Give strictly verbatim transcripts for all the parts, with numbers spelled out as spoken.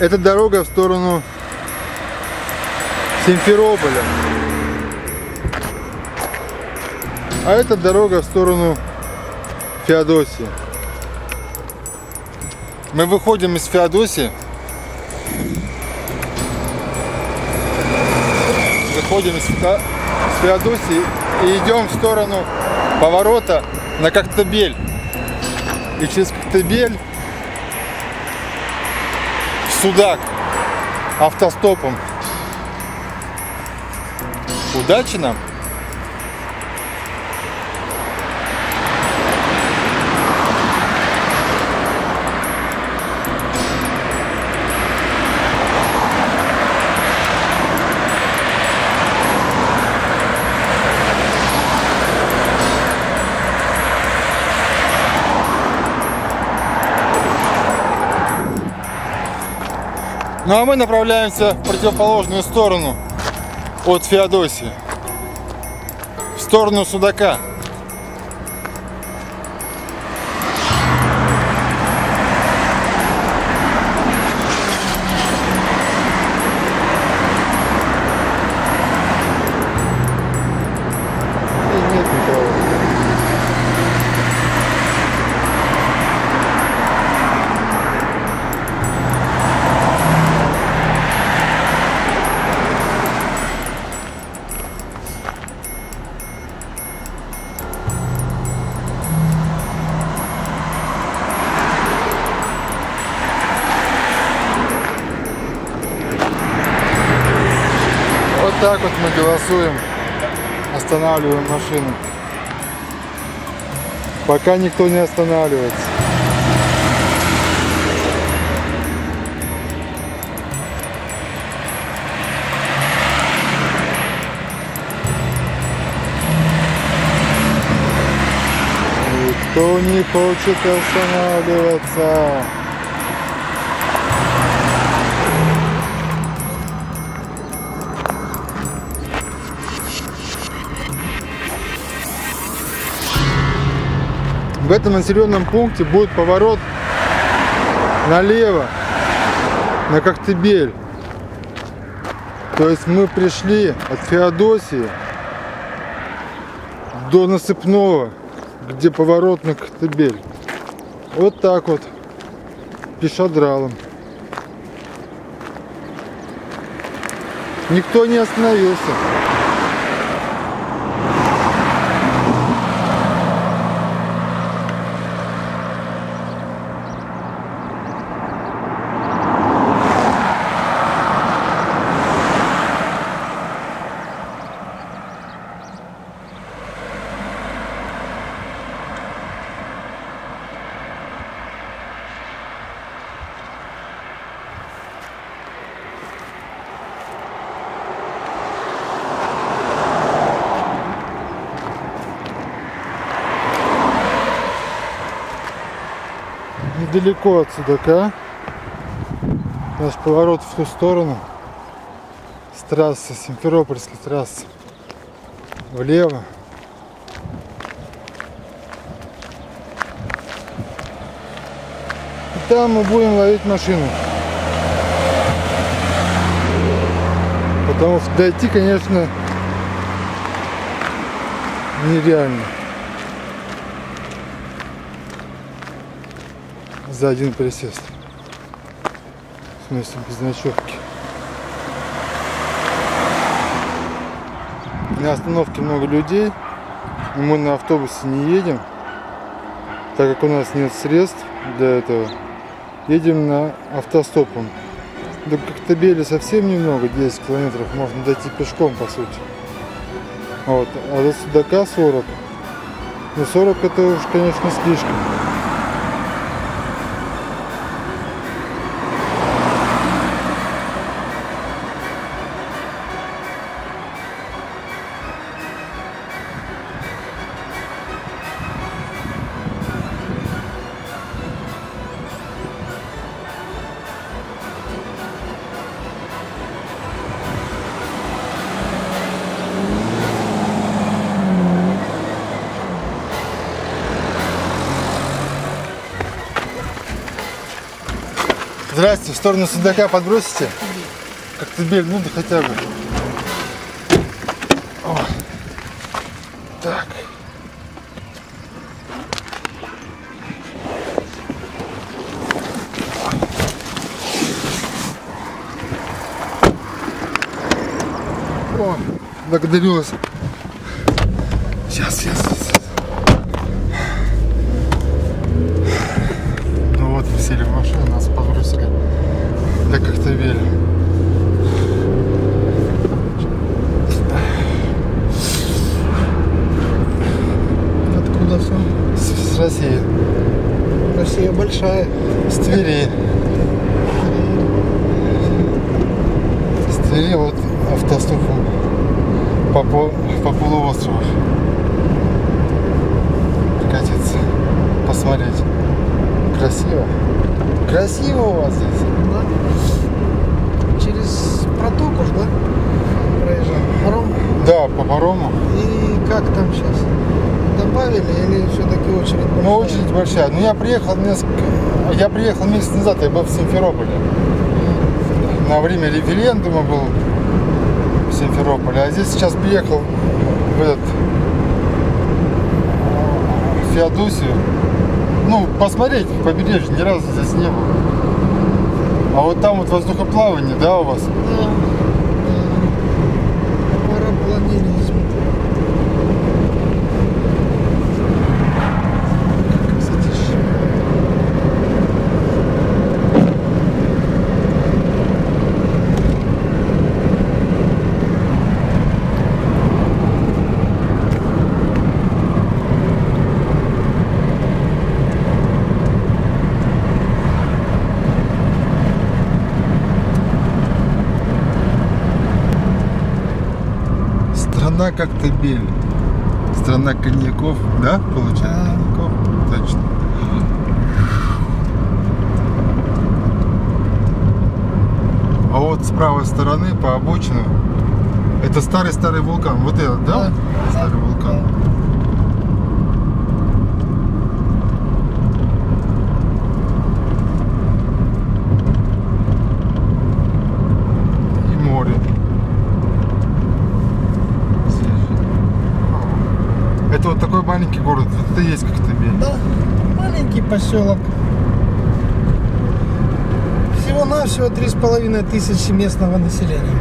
Это дорога в сторону Симферополя. А это дорога в сторону Феодосии. Мы выходим из Феодосии. Выходим из Феодосии и идем в сторону поворота на Коктебель. И через Коктебель в Судак автостопом. Удачи нам! Ну а мы направляемся в противоположную сторону от Феодосии, в сторону Судака. И нет никого. Вот так вот мы голосуем, останавливаем машину, пока никто не останавливается. Никто не хочет останавливаться. В этом населенном пункте будет поворот налево на Коктебель. То есть мы пришли от Феодосии до Насыпного, где поворот на Коктебель. Вот так вот, пешедралом. Никто не остановился. Недалеко от Судака. Наш поворот в ту сторону. С трассы, Симферопольской трассы. Влево. И там мы будем ловить машину. Потому что дойти, конечно, нереально. За один присест. В смысле, без ночевки. На остановке много людей. И мы на автобусе не едем, так как у нас нет средств для этого. Едем на автостопом. До Коктебеля совсем немного, десять километров, можно дойти пешком, по сути. Вот. А до Судака сорок. Но сорок это уж, конечно, слишком. Здрасте, в сторону Судака подбросите? Коктебель, ну да хотя бы. О. Так. О, благодарю вас. Сейчас, сейчас, сейчас. Ну вот, мы сели в машину, нас подбросили до Коктебеля. Откуда все? С, с России. Россия большая. С Твери. С Твери вот автостопом по, по, по полуострову катиться, посмотреть. Красиво. Красиво у вас здесь. Да. Через протоку ж, да? Проезжал. Паром. Да, по парому. И как там сейчас? Добавили или все-таки очередь большая? Ну, очередь большая. Ну, я приехал несколько... Я приехал месяц назад, я был в Симферополе. На время референдума был в Симферополе. А здесь сейчас приехал в этот... в Феодосию. Ну, посмотреть побережье, ни разу здесь не был. А вот там вот воздухоплавание, да, у вас? Да. Парапланирование. Страна Коктебель. Страна коньяков, да, получается? Да. Коньяков, точно. А вот с правой стороны по обочину это старый-старый вулкан. Вот этот, да? Да. Старый вулкан. И море. Это вот такой маленький город, это и есть Коктебель. Да, маленький поселок. Всего-навсего три с половиной тысячи местного населения.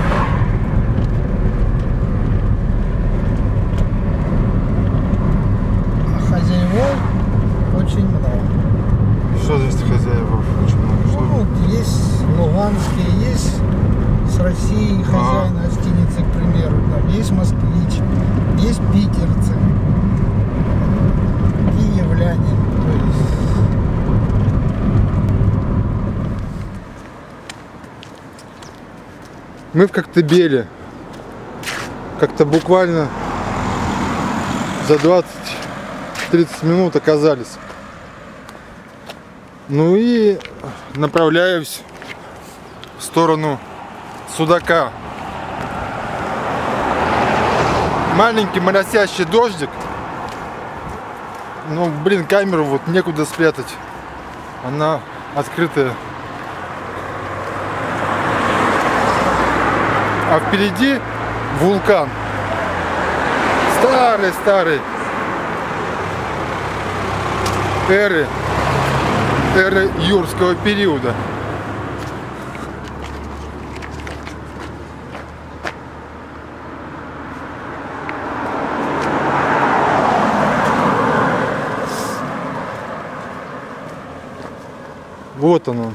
А хозяев очень много. Что здесь хозяева очень много? Что? Ну, вот есть луганские, есть с России хозяин гостиницы, к примеру. Там есть москвич, есть питерцы, киевляне. То есть... Мы в Коктебеле. Как-то буквально за двадцать-тридцать минут оказались. Ну и направляюсь в сторону Судака. Маленький моросящий дождик. Ну, блин, камеру вот некуда спрятать. Она открытая. А впереди вулкан. Старый-старый. Эры. Эры юрского периода. Вот оно.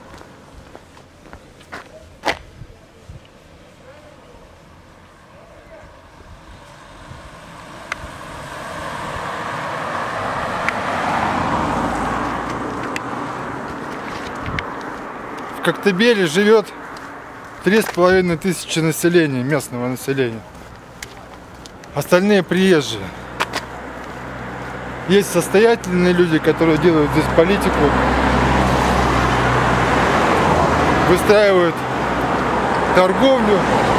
В Коктебеле живет три с половиной тысячи населения, местного населения. Остальные приезжие. Есть состоятельные люди, которые делают здесь политику, выстраивают торговлю,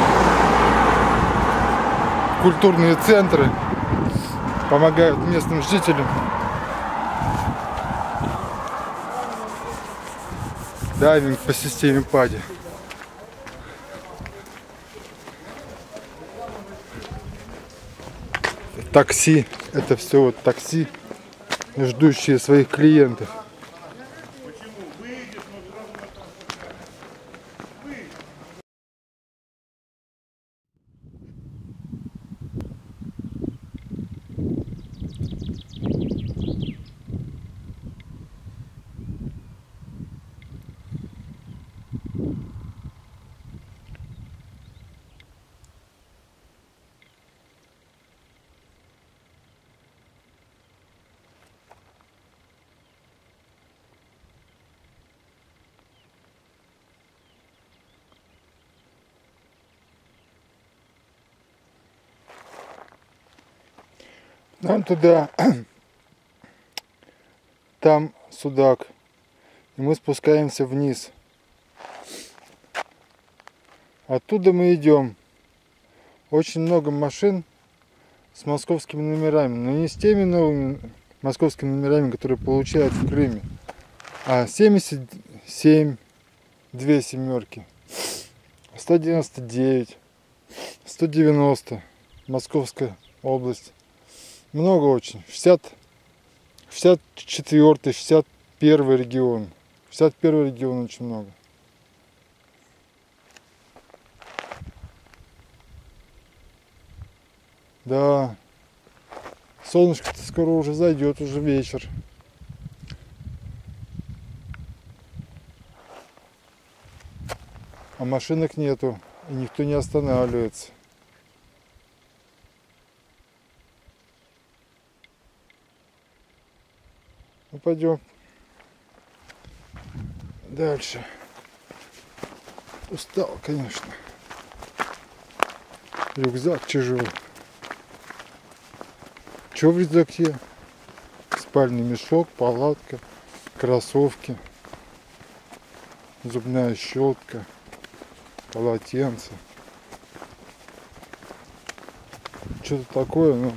культурные центры, помогают местным жителям. Дайвинг по системе пади. Такси. Это все вот такси, ждущие своих клиентов. Нам туда, там судак, и мы спускаемся вниз. Оттуда мы идем. Очень много машин с московскими номерами, но не с теми новыми московскими номерами, которые получают в Крыме, а семьдесят семь, две семерки, сто девяносто девять, сто девяносто, Московская область. Много очень. шестьдесят, шестьдесят четвёртый, шестьдесят первый регион. шестьдесят первый регион очень много. Да. Солнышко-то скоро уже зайдет, уже вечер. А машинок нету, и никто не останавливается. Ну, пойдем дальше. Устал, конечно. Рюкзак тяжелый. Что в рюкзаке? Спальный мешок, палатка, кроссовки, зубная щетка, полотенце. Что-то такое, ну,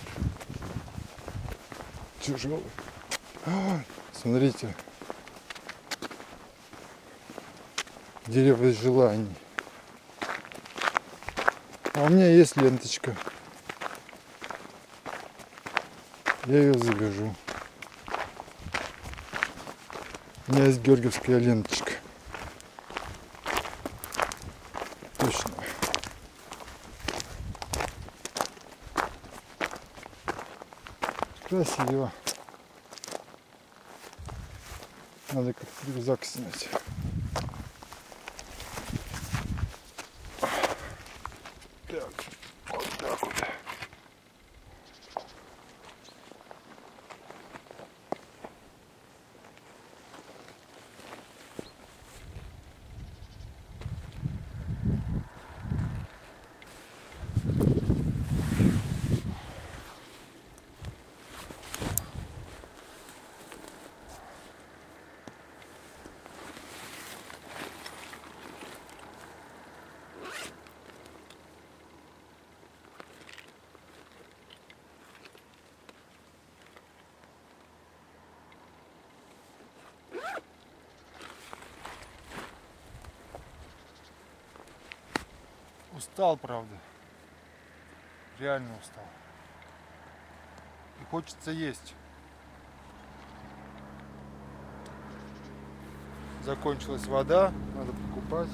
тяжелое. А, смотрите, дерево желаний. А у меня есть ленточка. Я ее завяжу. У меня есть георгиевская ленточка. Точно. Красиво. Надо как-то рюкзак снять. Так, вот так вот. Устал, правда. Реально устал. И хочется есть. Закончилась вода, надо покупать.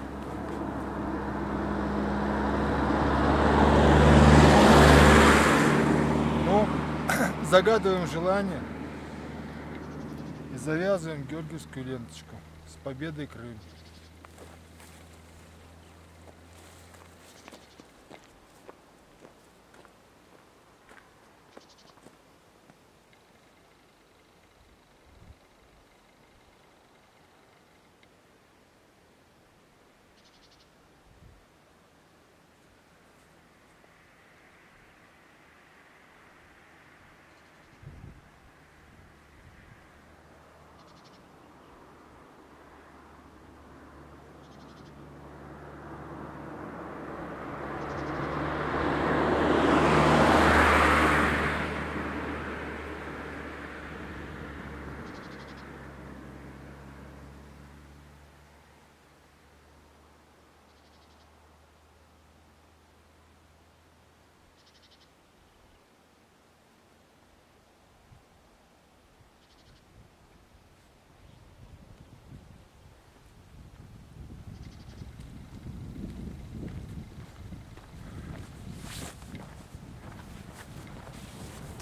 Ну, загадываем желание и завязываем георгиевскую ленточку. С победой, Крым!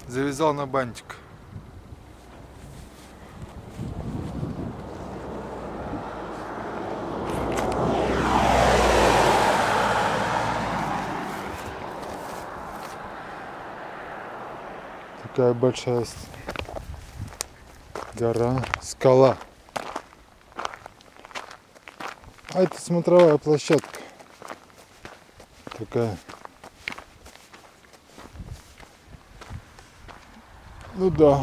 Завязал на бантик. Такая большая гора, скала. А это смотровая площадка. Такая. Ну да.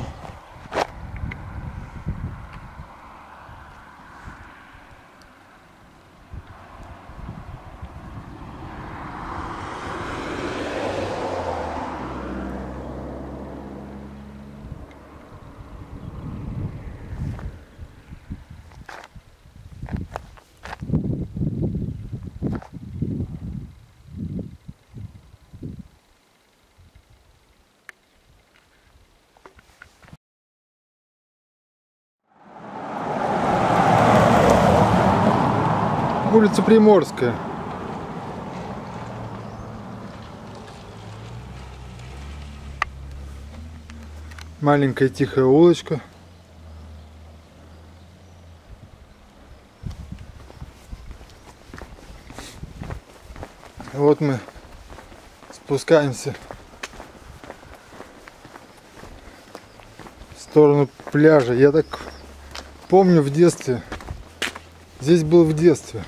Улица Приморская. Маленькая тихая улочка. Вот мы спускаемся в сторону пляжа. Я так помню в детстве. Здесь был в детстве.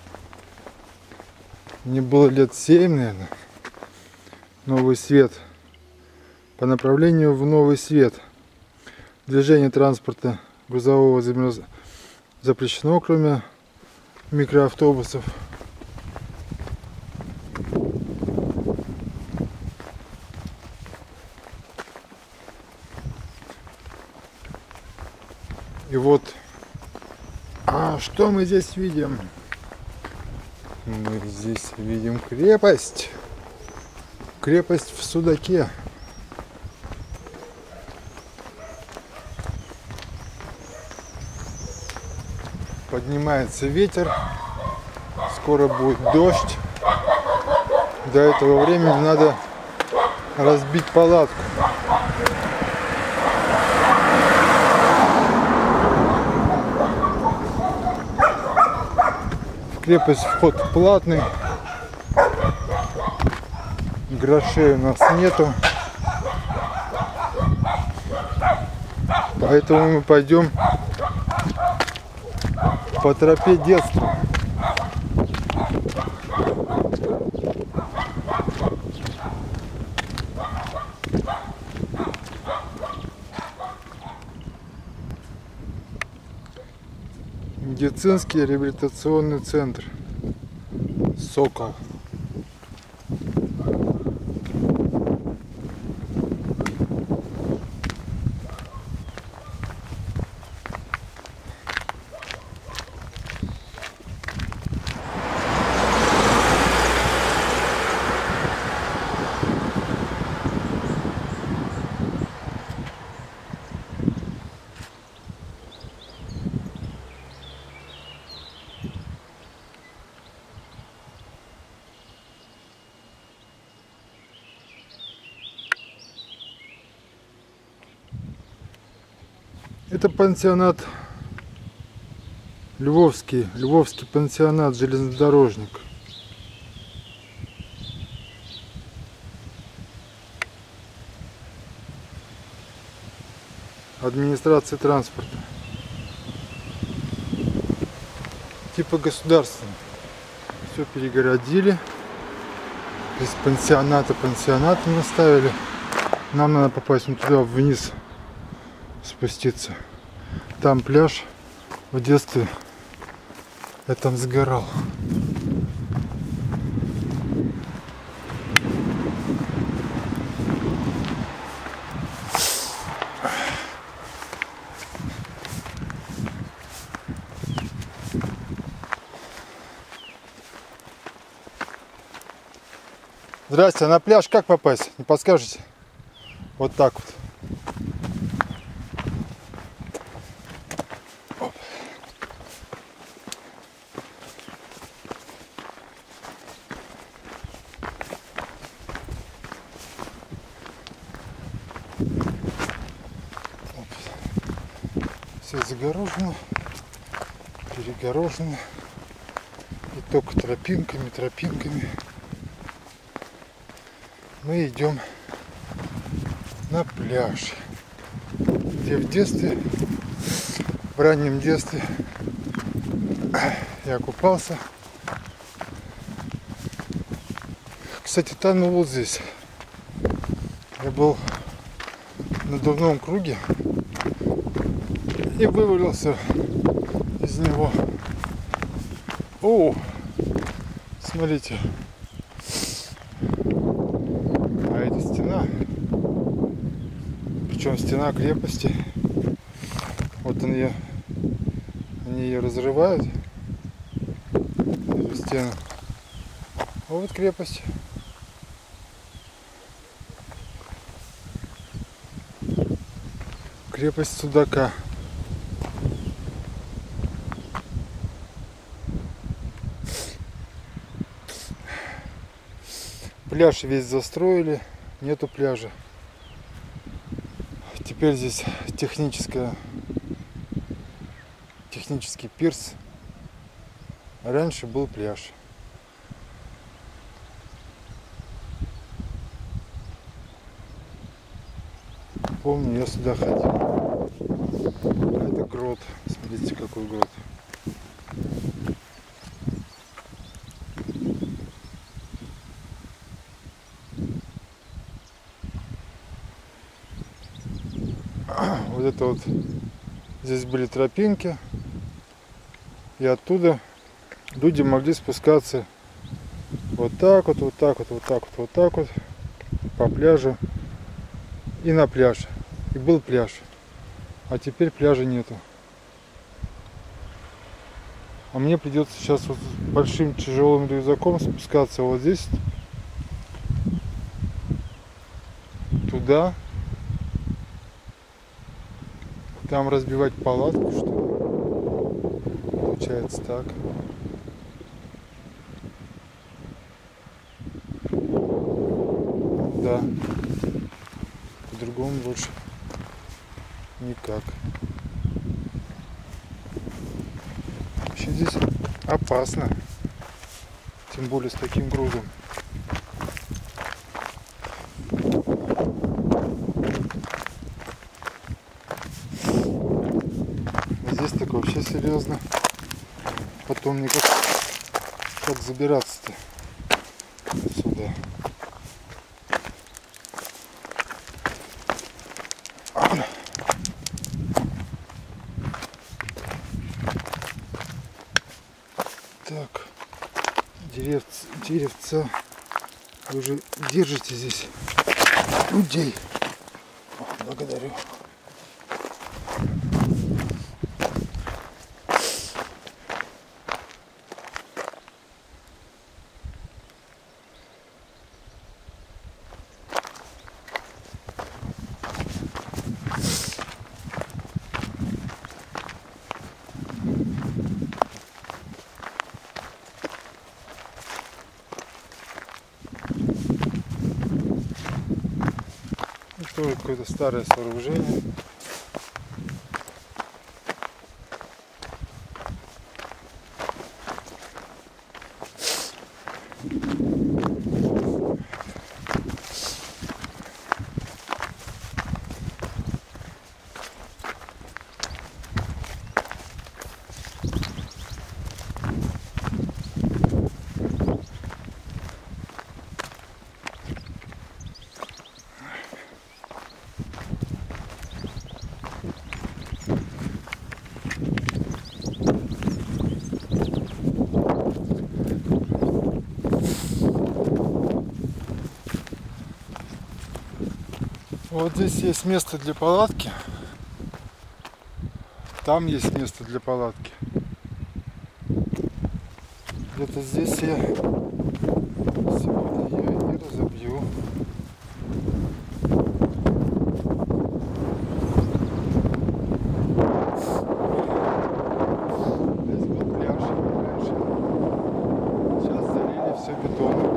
Мне было лет семь, наверное. Новый Свет. По направлению в Новый Свет. Движение транспорта грузового запрещено, кроме микроавтобусов. И вот, а что мы здесь видим? Мы здесь видим крепость. Крепость в Судаке. Поднимается ветер. Скоро будет дождь. До этого времени надо разбить палатку. В крепость вход платный. Грошей у нас нету. Поэтому мы пойдем по тропе детства. Медицинский реабилитационный центр «Сокол». Это пансионат Львовский, Львовский пансионат железнодорожник. Администрация транспорта. Типа государственный. Все перегородили. Из пансионата пансионата наставили. Нам надо попасть ну, туда вниз. Спуститься. Там пляж. В детстве я там сгорал. Здрасте, а на пляж как попасть? Не подскажете? Вот так вот. все загорожено, перегорожено. И только тропинками, тропинками мы идем на пляж, где в детстве, в раннем детстве я купался. Кстати, тонул вот здесь. Я был на надувном круге и вывалился из него. О, смотрите. А это стена. Причем стена крепости. Вот они ее, они ее разрывают. Эту стену. А вот крепость. Крепость Судака. Пляж весь застроили, нету пляжа. Теперь здесь техническая, технический пирс. Раньше был пляж. Помню, я сюда ходил. Это грот. Смотрите, какой грот. Вот это вот. Здесь были тропинки. И оттуда люди могли спускаться вот так вот, вот так вот, вот так вот, вот так вот по пляжу и на пляж. И был пляж. А теперь пляжа нету. А мне придется сейчас вот большим тяжелым рюкзаком спускаться вот здесь, туда, там разбивать палатку, что ли. Получается так. Да. По-другому больше никак. Вообще здесь опасно. Тем более с таким грузом. Здесь так вообще серьезно. Потом никак как забираться-то сюда. Так, деревца, деревца, вы же держите здесь людей. О, благодарю. Тоже какое-то старое сооружение. Вот здесь есть место для палатки. Там есть место для палатки. Где-то здесь я сегодня я и разобью. Здесь был пляж раньше. Сейчас залили все бетоном.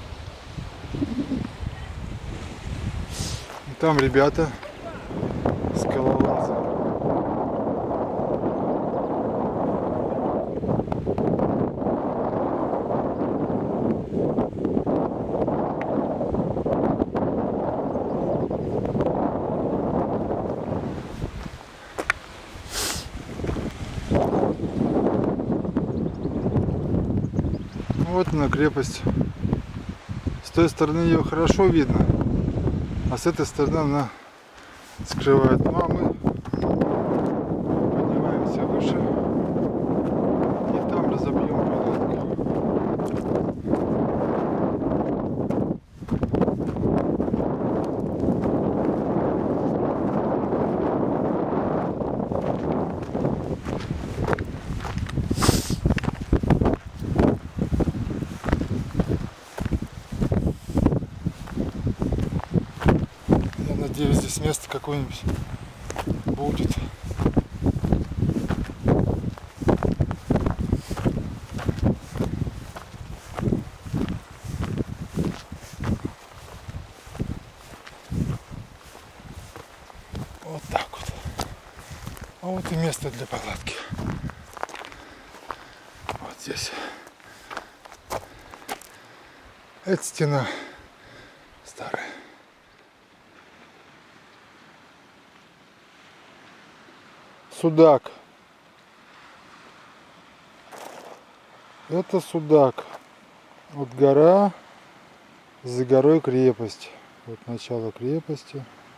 Там ребята Вот она крепость. С той стороны ее хорошо видно, а с этой стороны она скрывает. Ну а мы поднимаемся выше и там разобьем палатку. Надеюсь, здесь место какое-нибудь будет. Вот так вот. А вот и место для палатки. Вот здесь. Это стена старая. Судак. Это Судак. Вот гора, за горой крепость. Вот начало крепости.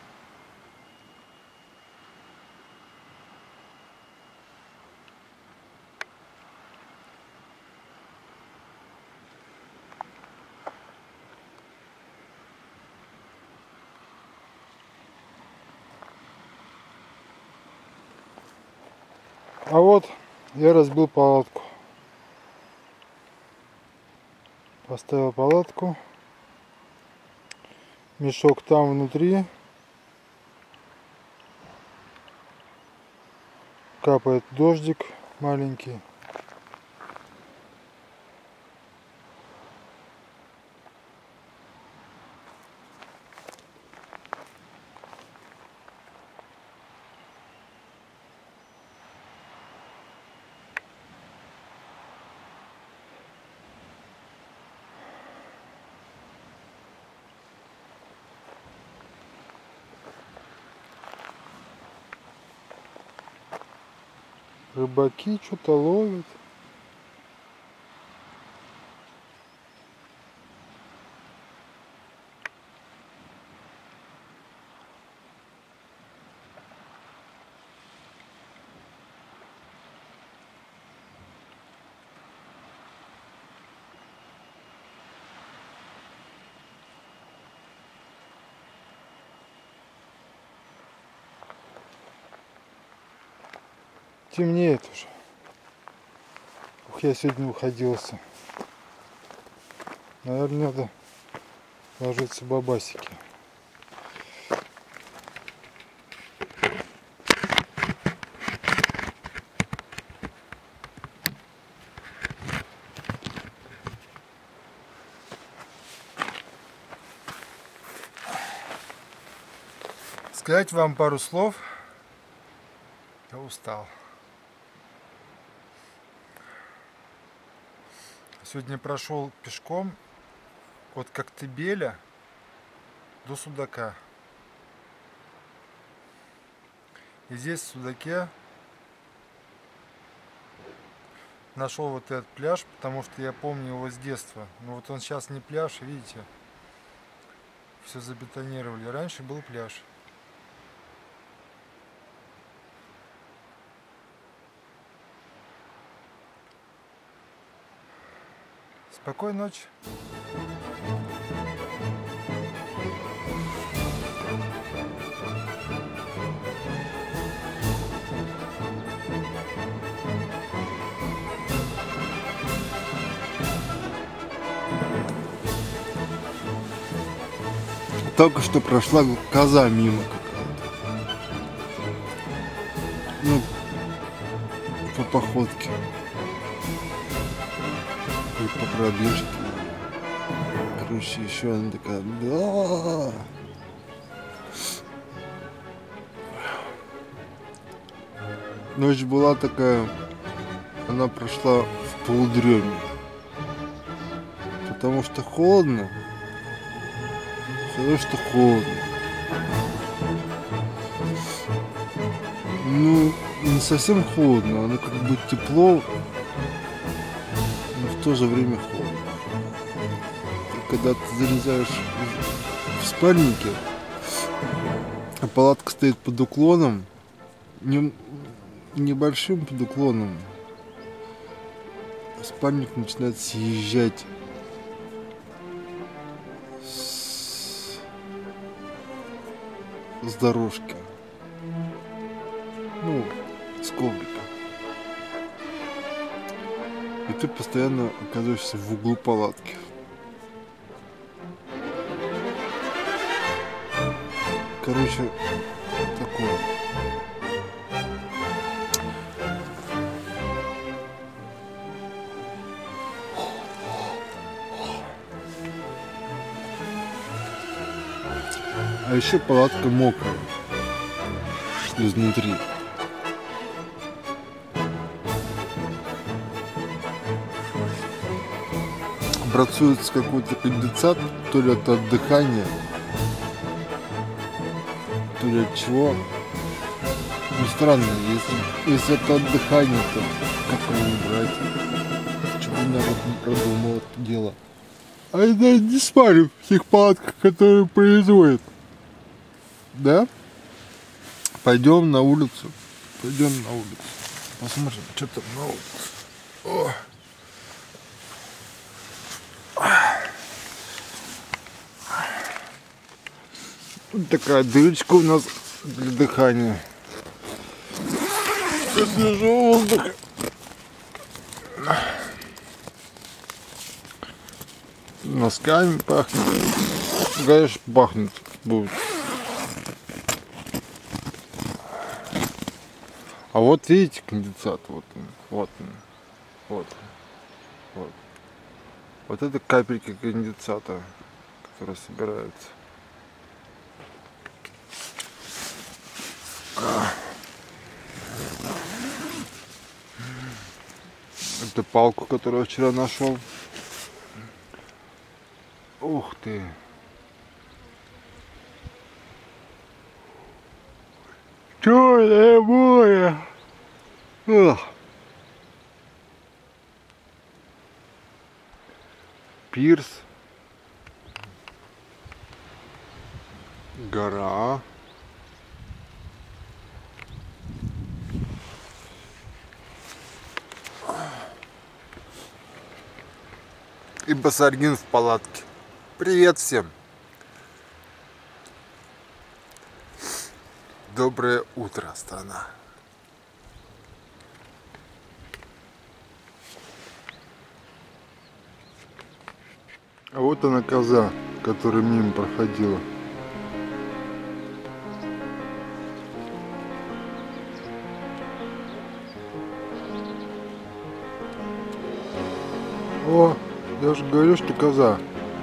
А вот я разбил палатку. Поставил палатку. Мешок там внутри. Капает дождик маленький. Рыбаки что-то ловят. Темнеет уже. Ух, я сегодня уходился. Наверное, надо ложиться в бабасики. Сказать вам пару слов. Я устал. Сегодня прошел пешком от Коктебеля до Судака. И здесь в Судаке нашел вот этот пляж, потому что я помню его с детства. Но вот он сейчас не пляж, видите, все забетонировали. Раньше был пляж. Спокойной ночи. Только что прошла коза мимо какая-то. Ну, по походке. И по пробежке. Короче, еще она такая. Да. Ночь была такая. Она прошла в полудреме. Потому что холодно. Потому что холодно. Ну, не совсем холодно, оно как бы тепло, но в то же время холодно. когда ты залезаешь в, в спальнике, а палатка стоит под уклоном, не, небольшим под уклоном, спальник начинает съезжать с, с дорожки, ну, с коврика. И ты постоянно оказываешься в углу палатки. Короче, такое. А еще палатка мокрая изнутри. Образуется какой-то конденсат, то ли от отдыхания, то ли от чего. Ну странно, если, если это отдыхание, то как его убрать? Почему народ не продумал это дело? А я не спалю в тех палатках, которые производят. Да? Пойдем на улицу. Пойдем на улицу. Посмотрим, что там на улице. О. Тут такая дырочка у нас для дыхания. Свежего воздуха. Носками пахнет. Конечно, пахнет будет. А вот видите конденсат, вот он, вот он, вот, вот. Вот это капельки конденсата, которые собираются. Это палку, которую я вчера нашел. Ух ты! Черное море! Ах. Пирс. Гора. И Басаргин в палатке. Привет всем! Доброе утро, страна! А вот она, коза, которая мимо проходила. О, я же говорю, что коза.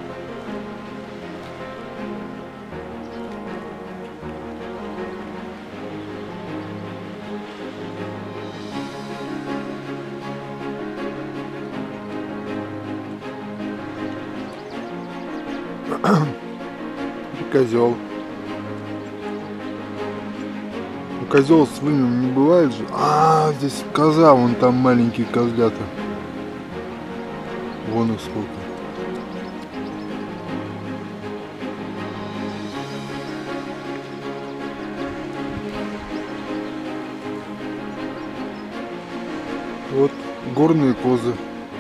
И козел. У козел с вымем не бывает же. А, здесь коза, вон там маленькие козлята. Вон их сколько. Вот горные козы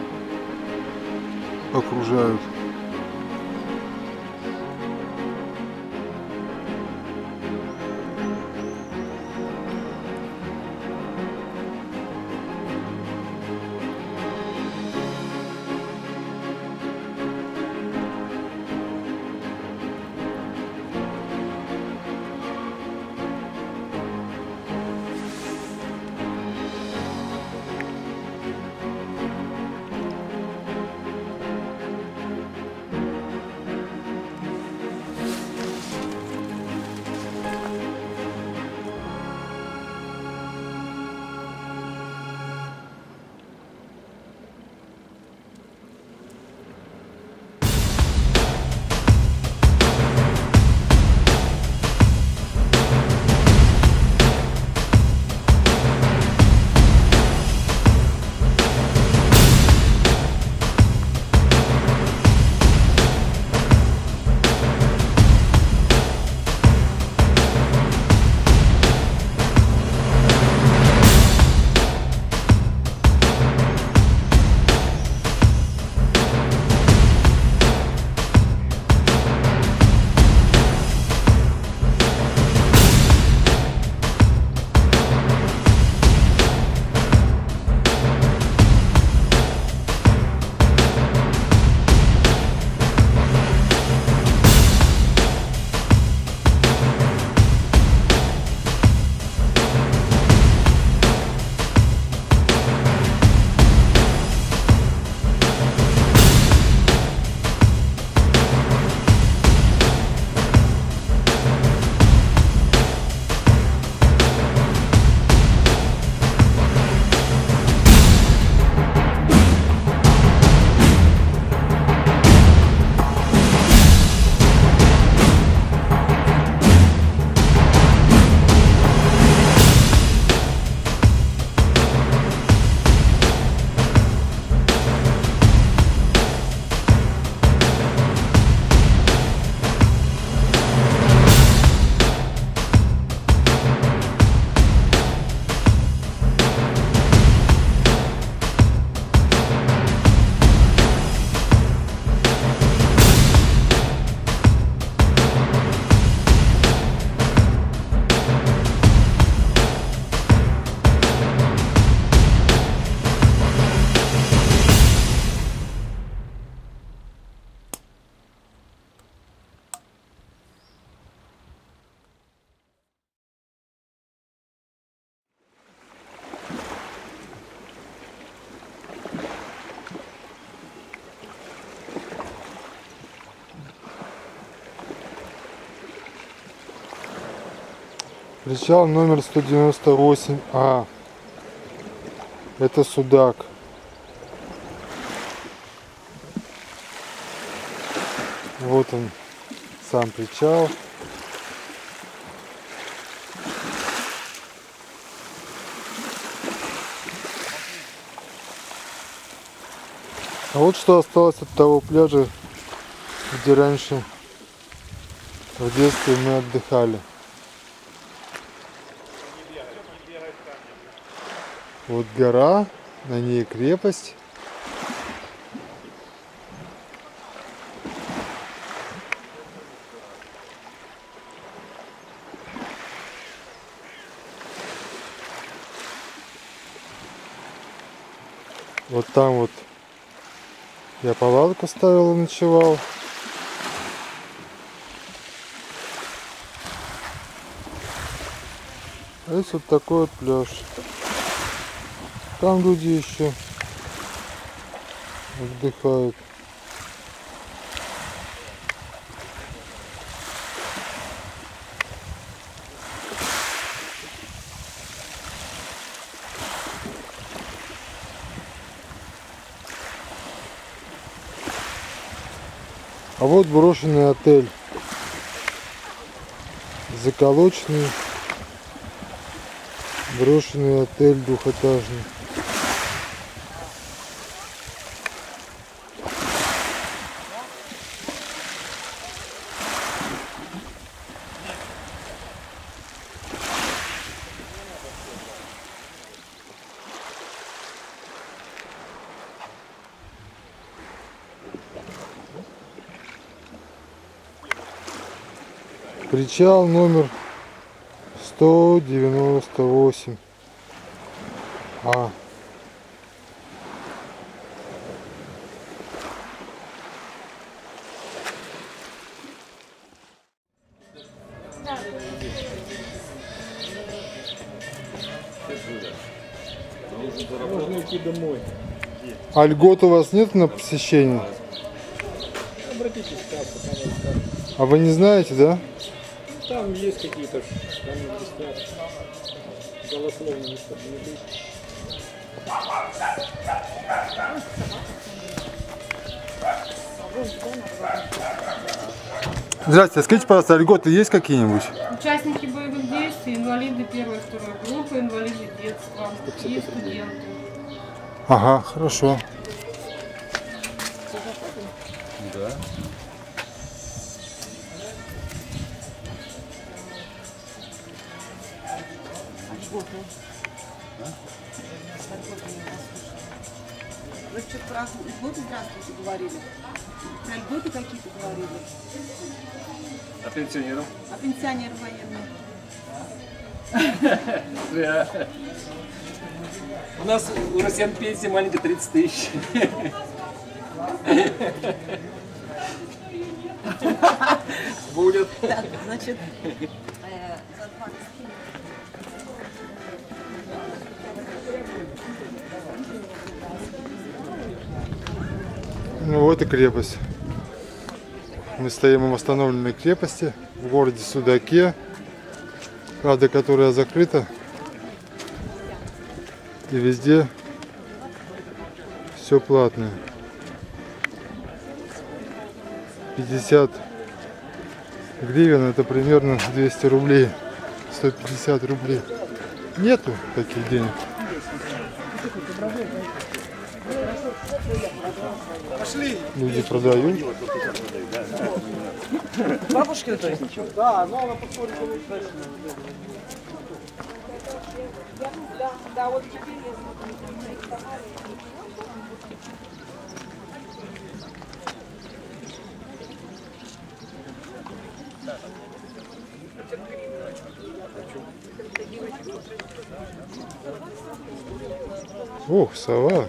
окружают. Причал номер сто девяносто восемь А. Это Судак. Вот он, сам причал. А вот что осталось от того пляжа, где раньше в детстве мы отдыхали. Вот гора, на ней крепость. Вот там вот я палатку ставил и ночевал. А здесь вот такой вот пляж. Там люди еще отдыхают. А вот брошенный отель. Заколоченный брошенный отель двухэтажный. Причал номер сто девяносто восемь А. Можно идти домой. А льгот у вас нет на посещение? Обратитесь в кассу, там расскажут. А вы не знаете, да? Там есть какие-то, там не бесплатно. Голословно не чтобы не быть. Здравствуйте, скажите, пожалуйста, льготы есть какие-нибудь? Участники боевых действий, инвалиды первой и второй группы, инвалиды детства и студенты. Ага, хорошо. Да. Вы что-то про льготы, здравствуйте, говорили. Про льготы какие-то говорили. А пенсионерам? А пенсионеры военные? Да. У нас у россиян пенсия маленькая тридцать тысяч. Будет. Так, значит, Ну вот и крепость. Мы стоим в восстановленной крепости в городе Судаке, правда, которая закрыта. И везде все платное. пятьдесят гривен это примерно двести рублей. сто пятьдесят рублей. Нету таких денег. Люди продают. Бабушкин, то есть? Да, но она подходит. Да, да, вот теперь Ох, сова.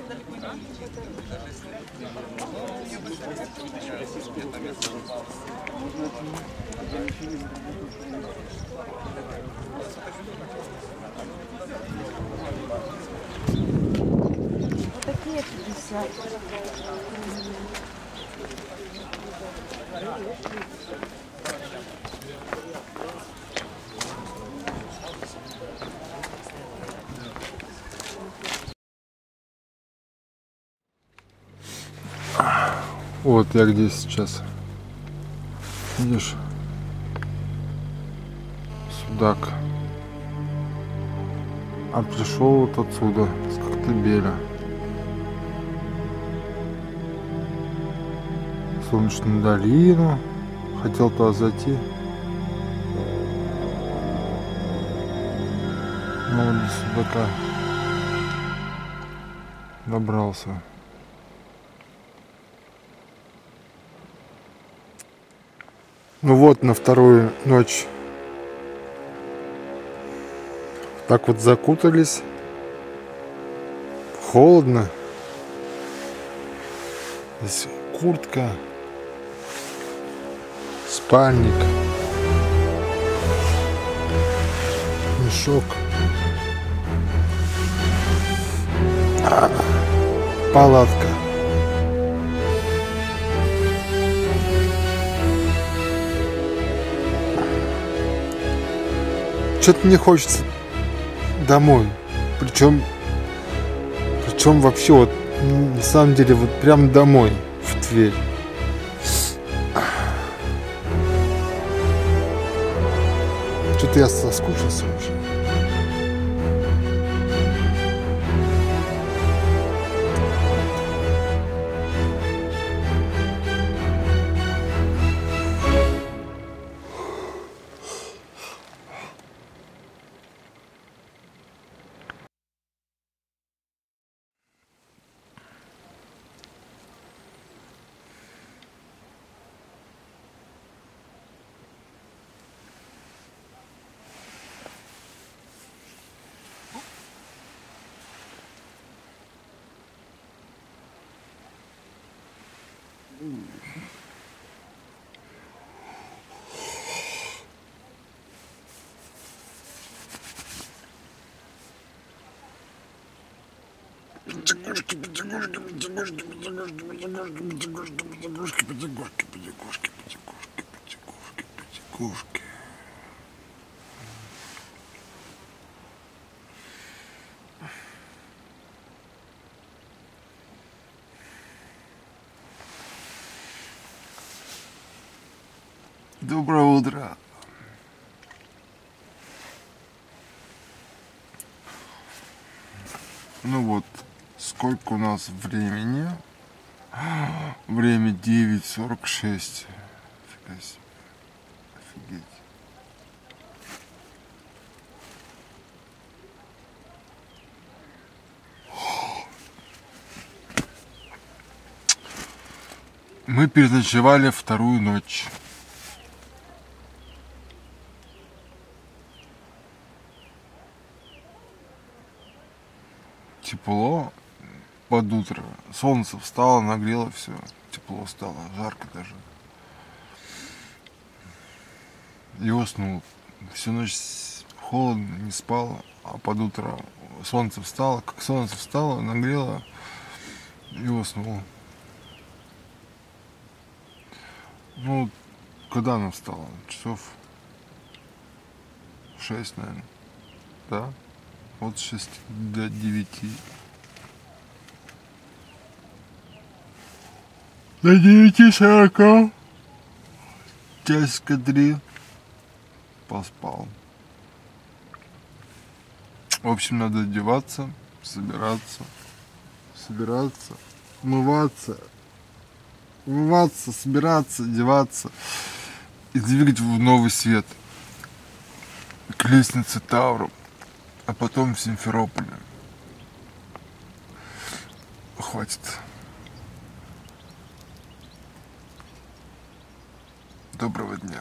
вот такие пятьдесят. Вот я где сейчас. Видишь? Судак. А пришел вот отсюда, с Коктебеля. Солнечную долину. Хотел туда зайти. Но до Судака добрался. Ну вот, на вторую ночь так вот закутались. Холодно. Здесь куртка, спальник, мешок, а, палатка. Что-то не хочется домой. Причем, причем вообще вот на самом деле вот прям домой, в Тверь. Что-то я соскучился уже. Потягушки, потягушки, потягушки, потягушки, потягушки, потягушки, потягушки, потягушки, потягушки, потягушки, потягушки, потягушки. Доброе утро. Ну вот, сколько у нас времени? Время девять сорок шесть. Офигеть. Офигеть. Мы переночевали вторую ночь. Тепло под утро. Солнце встало, нагрело все. Тепло стало, жарко даже. И уснул. Всю ночь холодно, не спал. А под утро солнце встало. Как солнце встало, нагрело. И уснул. Ну, когда оно встало? Часов шесть, наверное. Да? От шести до девяти. До девяти сорока. Часика три. Поспал. В общем, надо одеваться, собираться. Собираться. Умываться. Умываться, собираться, одеваться. И двигать в новый свет. К лестнице Тавру. А потом в Симферополе. Хватит. Доброго дня.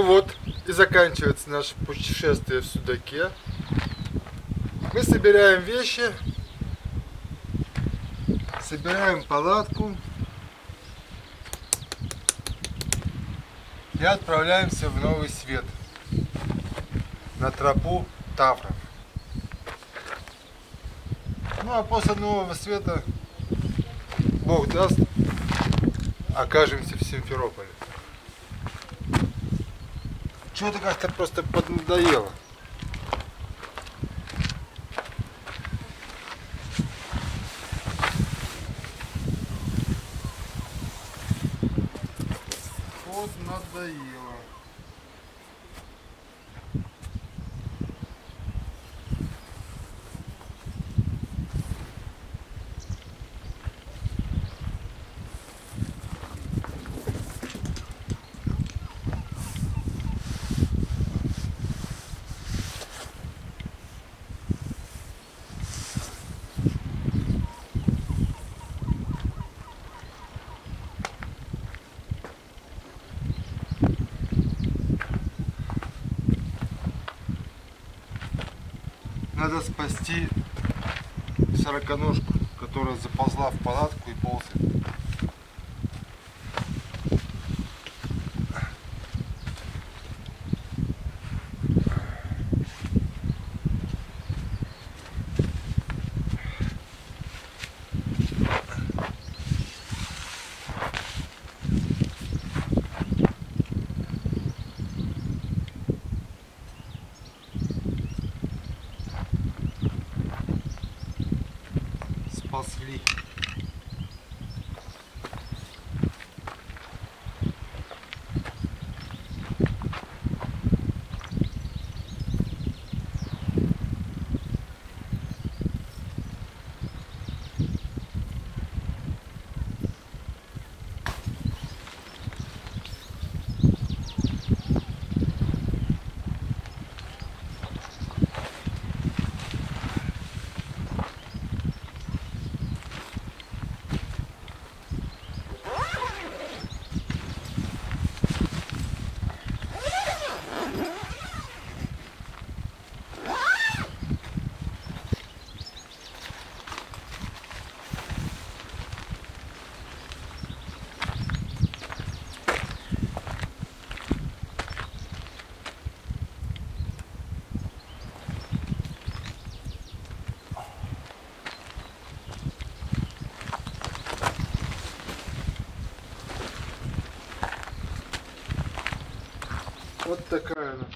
Ну вот, и заканчивается наше путешествие в Судаке. Мы собираем вещи, собираем палатку и отправляемся в Новый Свет, на тропу Тавров. Ну а после Нового Света, Бог даст, окажемся в Симферополе. Чего-то как-то просто поднадоело. Поднадоело. Надо спасти сороконожку, которая заползла в палатку и ползает. Спасли. Вот такая она.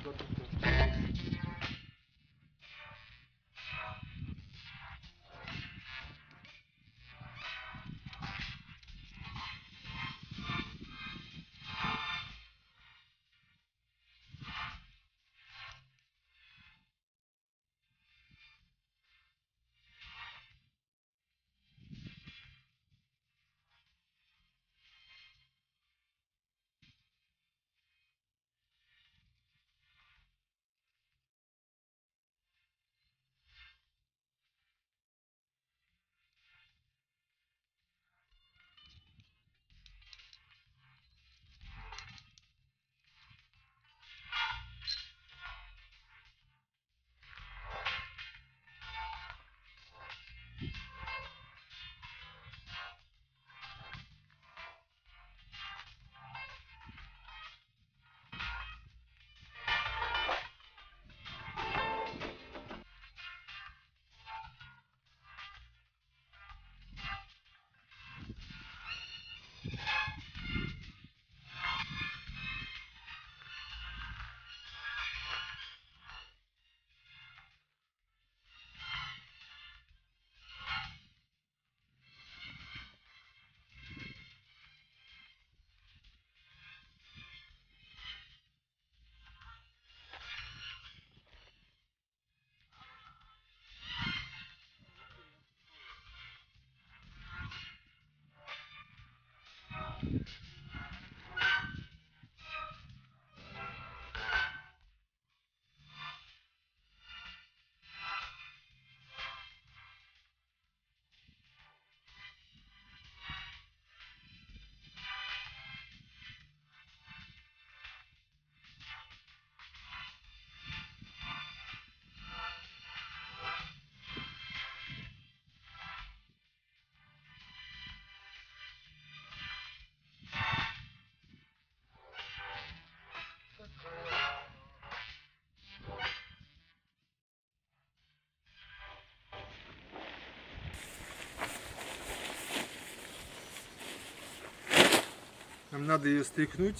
Нам надо ее стряхнуть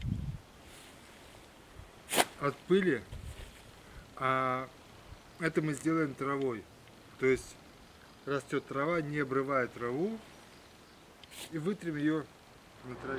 от пыли, а это мы сделаем травой. То есть растет трава, не обрывая траву, и вытрем ее на траве.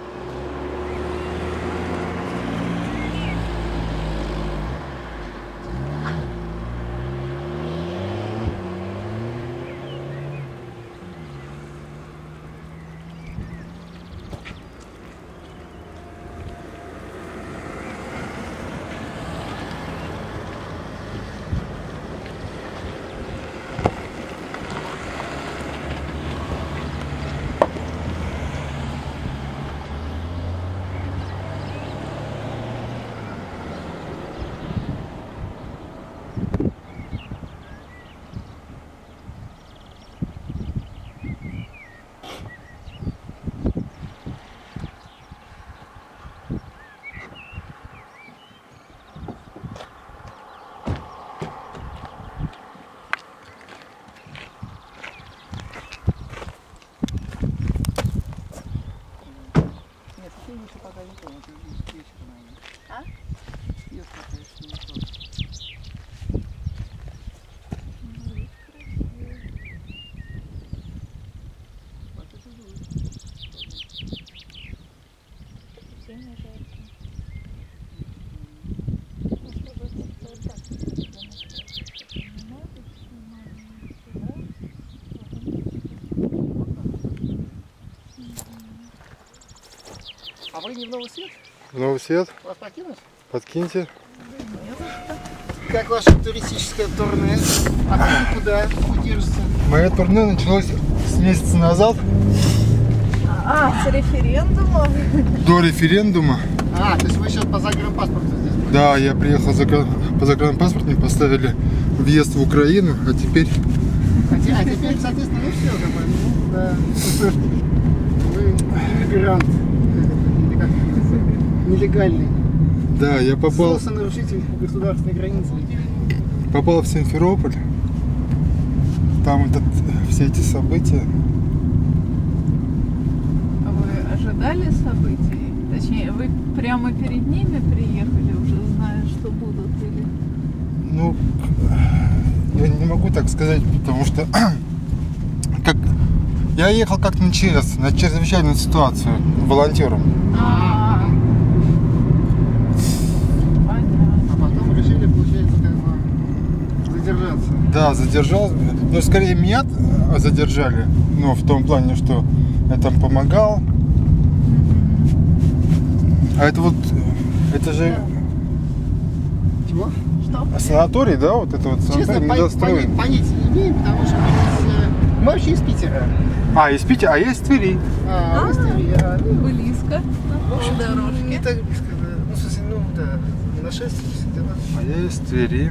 А вы не в Новый Свет? В Новый Свет? Вас покинуть? Подкиньте. Как ваше туристическое турне? А ты куда держишься? Мое турне началось с месяца назад. А, с референдума? До референдума. А, то есть вы сейчас по загранпаспорту здесь? Да, я приехал за, по загранпаспорту, мне поставили въезд в Украину, а теперь... А, те, а теперь, соответственно, ну все, как бы, ну, да. Вы иммигрант. Или как нелегальный. Да, я попал... Нарушитель государственной границы. Попал в Симферополь. Там этот, все эти события. А вы ожидали событий? Точнее, вы прямо перед ними приехали, уже зная, что будут, или... Ну, я не могу так сказать, потому что как я ехал как на ЧС, на чрезвычайную ситуацию, волонтером. А, понятно. А потом решили, получается, как бы задержаться. Да, задержался. Ну, скорее меня задержали, но в том плане, что я там помогал. А это вот, это же Чего? Что? санаторий, да? Вот это вот Честно, санаторий по- недостроен. пони- понятия не имеем, потому что э, мы вообще из Питера. А, из Питера, а я из Твери. А, вы из Твери, а, ну, Близко, в общем, на дорожке. не так близко, да. Ну, в смысле, ну, да, на шесть все дела. А я из Твери.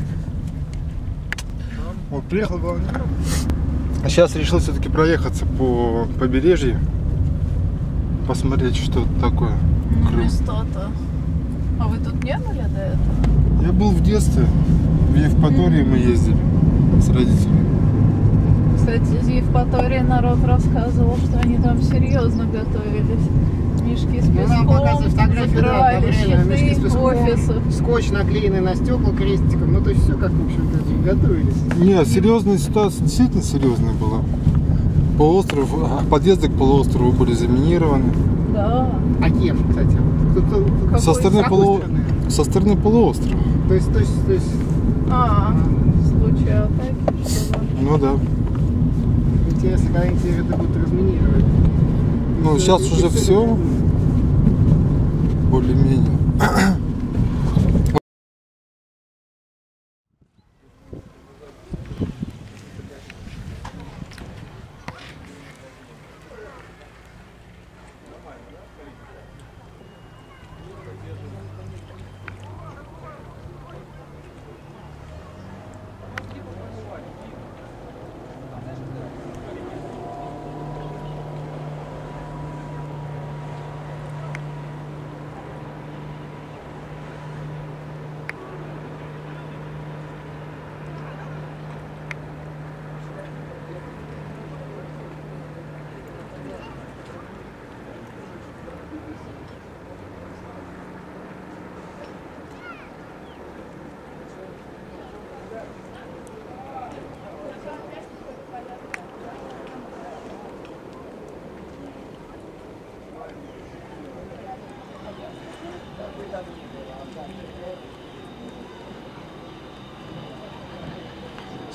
Вот приехал волонтером. А сейчас решил все-таки проехаться по побережью. Посмотреть, что это такое. Крым. Место-то. А вы тут не были до этого? Я был в детстве. В Евпатории мы ездили с родителями. Кстати, из Евпатории народ рассказывал, что они там серьезно готовились. Мешки с Ну, нам показывают песком, фотографии, да, закрывали там реально мешки с щиты песком, офисов. скотч наклеенный на стекла крестиком. Ну, то есть все как, в общем-то, готовились. Нет, серьезная ситуация действительно серьезная была. Полуостров, а, подъезды к полуострову были заминированы. Да. А кем, кстати? Кто- кто- кто- Со с стороны, какой полу... стороны? Со стороны полуострова. То есть, то есть, то есть, А, в случае атаки, что ли? Ну да. интересно, когда они теперь это будут разминировать. Ну, И сейчас всё, уже и всё все это- более-менее.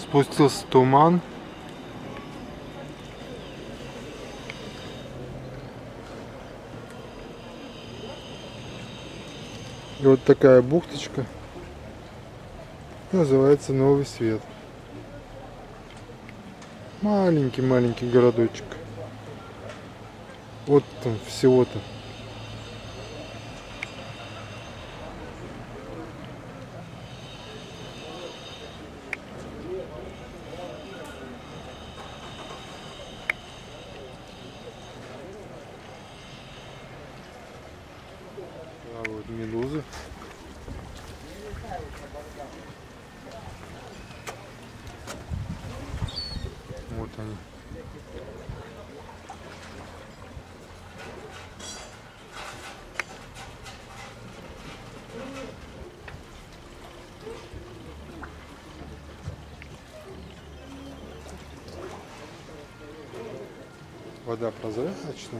Спустился туман. И вот такая бухточка называется Новый Свет. Маленький-маленький городочек. Вот там всего-то. А вот медузы. Вот они. Вода прозрачная.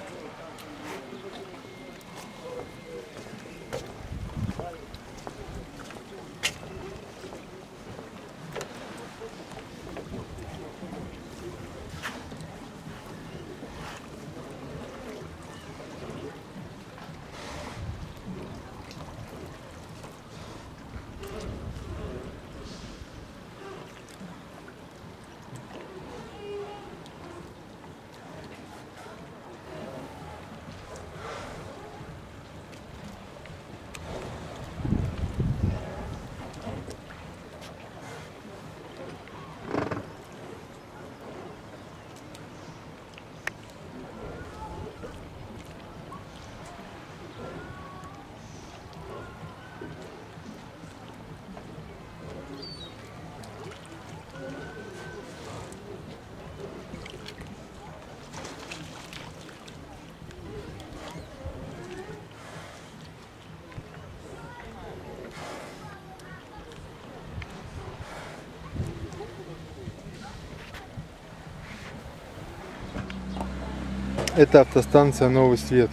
Это автостанция Новый Свет.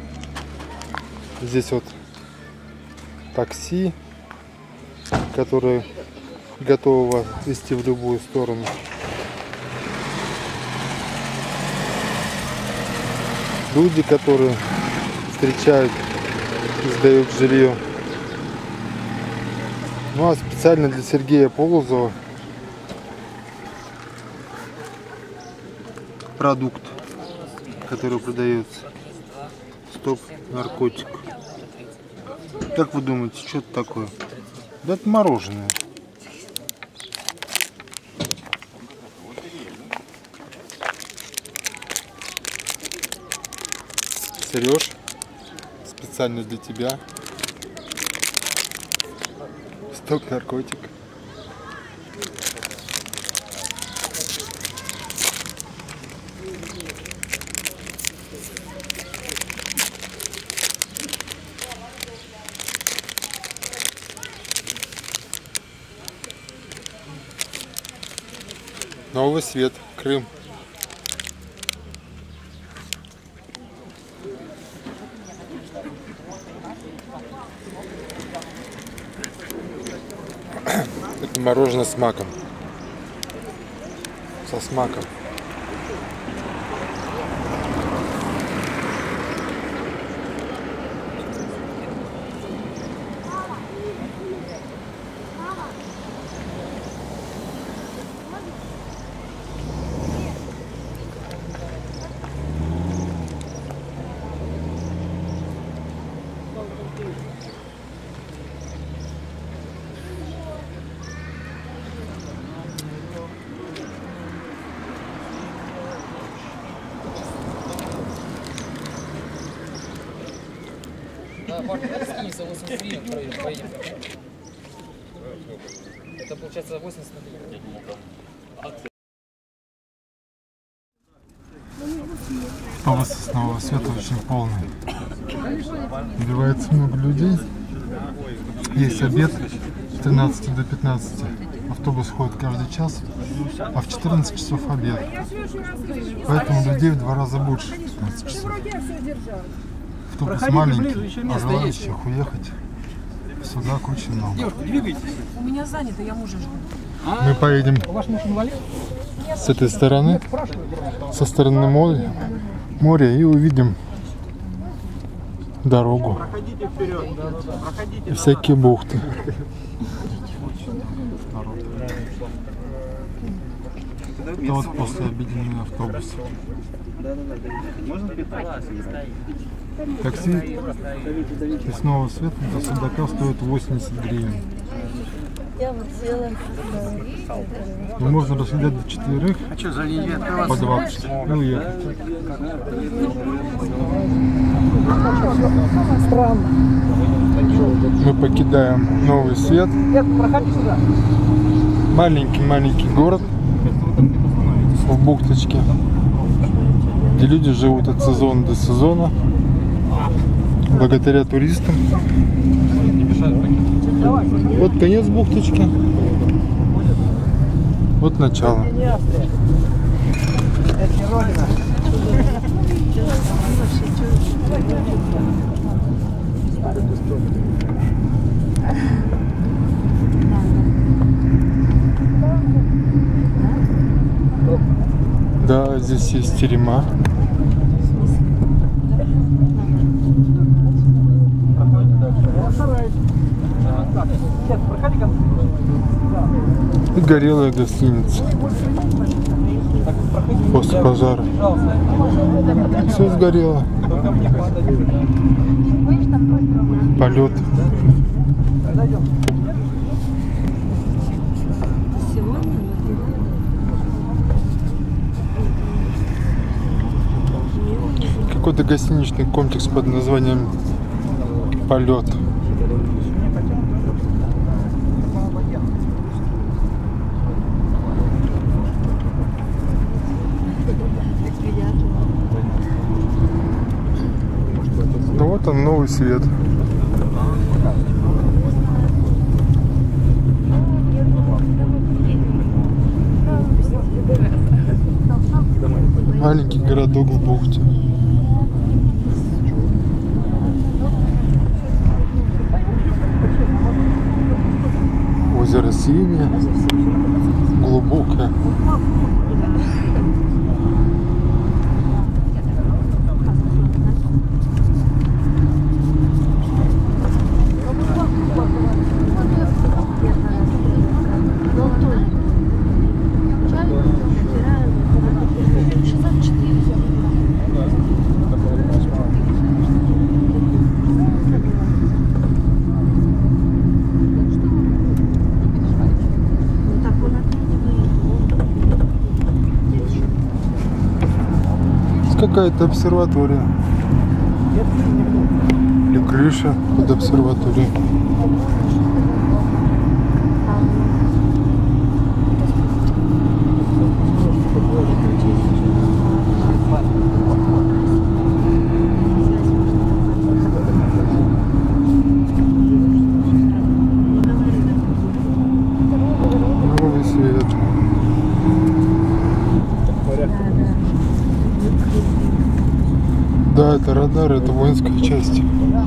Здесь вот такси, которые готовы вас везти в любую сторону. Люди, которые встречают и сдают жилье. Ну а специально для Сергея Полозова продукт, который продается. Стоп, наркотик. Как вы думаете, что это такое? Да это мороженое. Сереж, специально для тебя. Стоп, наркотик. Новый Свет, Крым. Это мороженое с маком. Со смаком. Это получается восемьдесят на три. Автобус с Нового Света очень полный. Набивается много людей. Есть обед с тринадцати до пятнадцати. Автобус ходит каждый час, а в четырнадцать часов обед. Поэтому людей в два раза больше в пятнадцать часов. Автобус маленький, а желающих уехать сюда очень много. Девушка, двигайтесь. У меня занято, я мужа жду. Мы поедем Ваш муж инвалид? с этой стороны, со стороны моря, моря и увидим дорогу и всякие бухты. Это вот после обеденный автобус. Такси лесного света до Судака стоит восемьдесят гривен. И можно рассчитать до четверых по двадцать и уехать. Мы покидаем Новый Свет. Маленький-маленький город в бухточке, где люди живут от сезона до сезона, благодаря туристам. Вот конец бухточки, вот начало. Да, здесь есть терема. И горелая гостиница после пожара. Все сгорело. Полет. Какой-то гостиничный комплекс под названием Полет. Ну вот он, Новый Свет. Маленький городок в бухте. Озеро синее, глубокое. Какая-то обсерватория или крыша под обсерваторией. Новый Свет. Да, это радар, это воинская часть.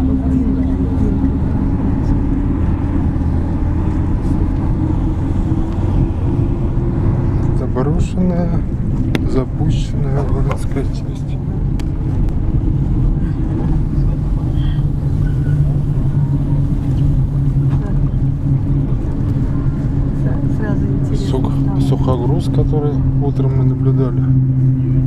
Заброшенная, запущенная воинская часть. Сух, сухогруз, который утром мы наблюдали.